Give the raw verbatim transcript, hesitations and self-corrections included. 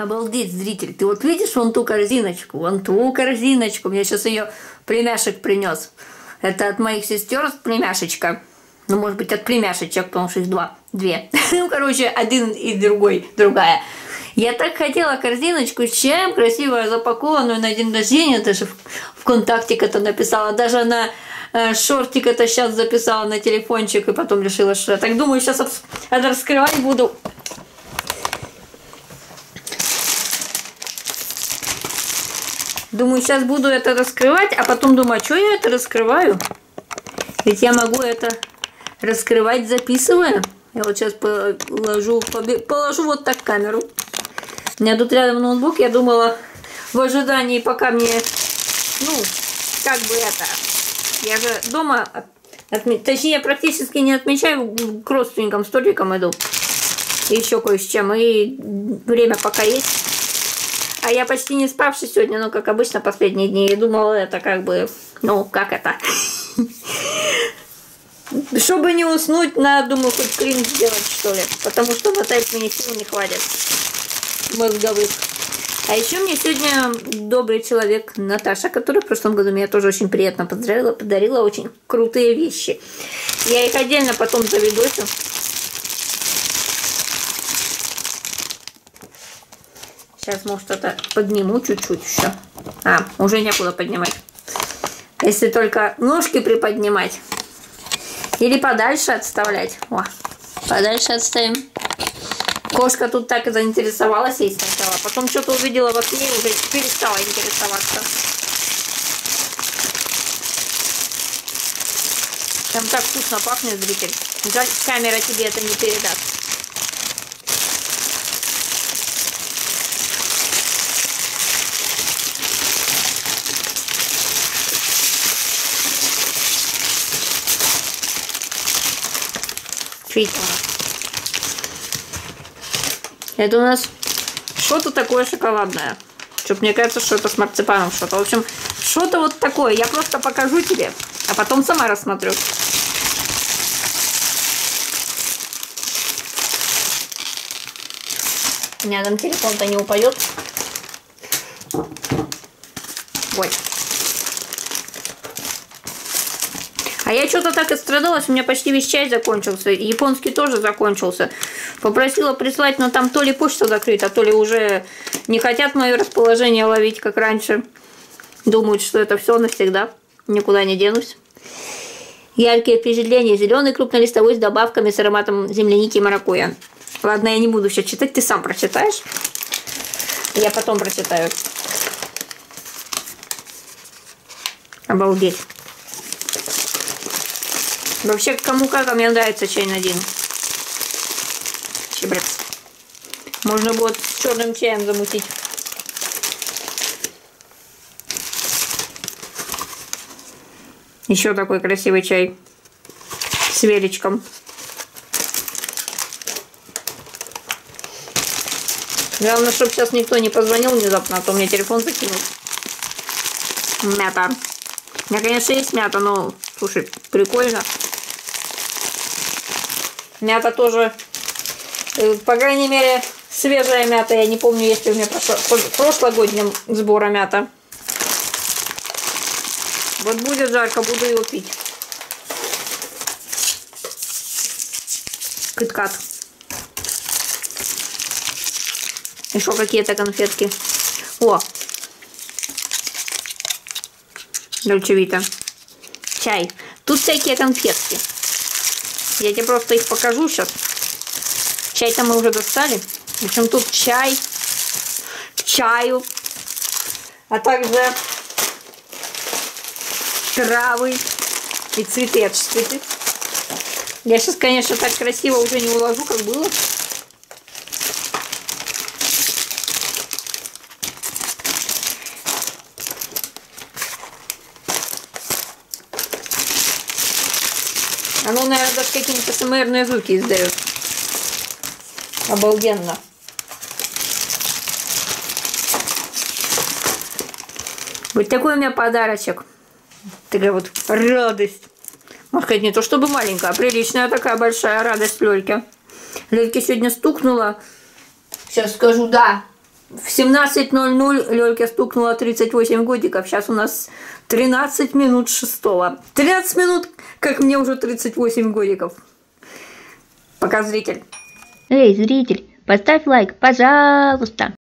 Обалдеть, зритель. Ты вот видишь вон ту корзиночку? Вон ту корзиночку. Мне сейчас ее племяшек принес. Это от моих сестер племяшечка. Ну, может быть, от племяшечек, потому что их два. Две. Ну, короче, один и другой, другая. Я так хотела корзиночку с чаем, красиво запакованную на день рождения. Даже в ВКонтакте это написала. Даже на э, шортик это сейчас записала на телефончик. И потом решила, что я так думаю, сейчас это раскрывать буду. Думаю, сейчас буду это раскрывать, а потом думаю, а что я это раскрываю? Ведь я могу это раскрывать, записывая. Я вот сейчас положу, положу вот так камеру. У меня тут рядом ноутбук, я думала, в ожидании, пока мне, ну, как бы это, я же дома, отме... точнее, практически не отмечаю, к родственникам, столикам иду, и еще кое с чем, и время пока есть. А я почти не спавший сегодня, ну, как обычно, последние дни, и думала, это как бы, ну, как это, чтобы не уснуть, надо, думаю, хоть клин сделать, что ли, потому что на тайп мне сил не хватит мозговых. А еще мне сегодня добрый человек Наташа, которая в прошлом году меня тоже очень приятно поздравила, подарила очень крутые вещи. Я их отдельно потом завидусь. Сейчас, может, это подниму чуть-чуть еще. А, уже некуда поднимать. Если только ножки приподнимать. Или подальше отставлять. О, подальше отставим. Кошка тут так и заинтересовалась ей сначала. Потом что-то увидела в окне и уже перестала интересоваться. Там так вкусно пахнет, зритель. Жаль, камера тебе это не передаст. Видите у нас? Это у нас что-то такое шоколадное. Что-то мне кажется, что это с марципаном что-то. В общем, что-то вот такое. Я просто покажу тебе, а потом сама рассмотрю. У меня там телефон-то не упадет. Ой. А я что-то так и страдалась, у меня почти весь чай закончился, японский тоже закончился. Попросила прислать, но там то ли почта закрыта, то ли уже не хотят мое расположение ловить, как раньше. Думают, что это все навсегда, никуда не денусь. Яркие впечатления, зеленый крупнолистовой с добавками с ароматом земляники и маракуйя. Ладно, я не буду сейчас читать, ты сам прочитаешь. Я потом прочитаю. Обалдеть. Вообще, кому как, а мне нравится чай на день. Чебрец. Можно будет с черным чаем замутить. Еще такой красивый чай. С величком. Главное, чтобы сейчас никто не позвонил внезапно, а то мне телефон закинул. Мята. У меня, конечно, есть мята, но, слушай, прикольно. Мята тоже, по крайней мере, свежая мята. Я не помню, есть ли у меня прошло, прошлогодним сбора мята. Вот будет жарко, буду его пить. Кит-кат. Еще какие-то конфетки. О! Дольче Вита. Чай. Тут всякие конфетки. Я тебе просто их покажу сейчас. Чай-то мы уже достали. В общем, тут чай. К чаю. А также травы и цветы. Это цветы. Я сейчас, конечно, так красиво уже не уложу, как было. Оно, наверное, даже какие-нибудь эс эм эрные звуки издает. Обалденно. Вот такой у меня подарочек. Такая вот радость. Можно сказать, не то чтобы маленькая, а приличная такая большая радость Лёльке. Лёльке сегодня стукнула. Сейчас скажу, да. В семнадцать ноль ноль Лёльке стукнуло тридцать восемь годиков. Сейчас у нас тринадцать минут шестого. тринадцать минут, как мне уже тридцать восемь годиков. Пока, зритель. Эй, зритель, поставь лайк, пожалуйста.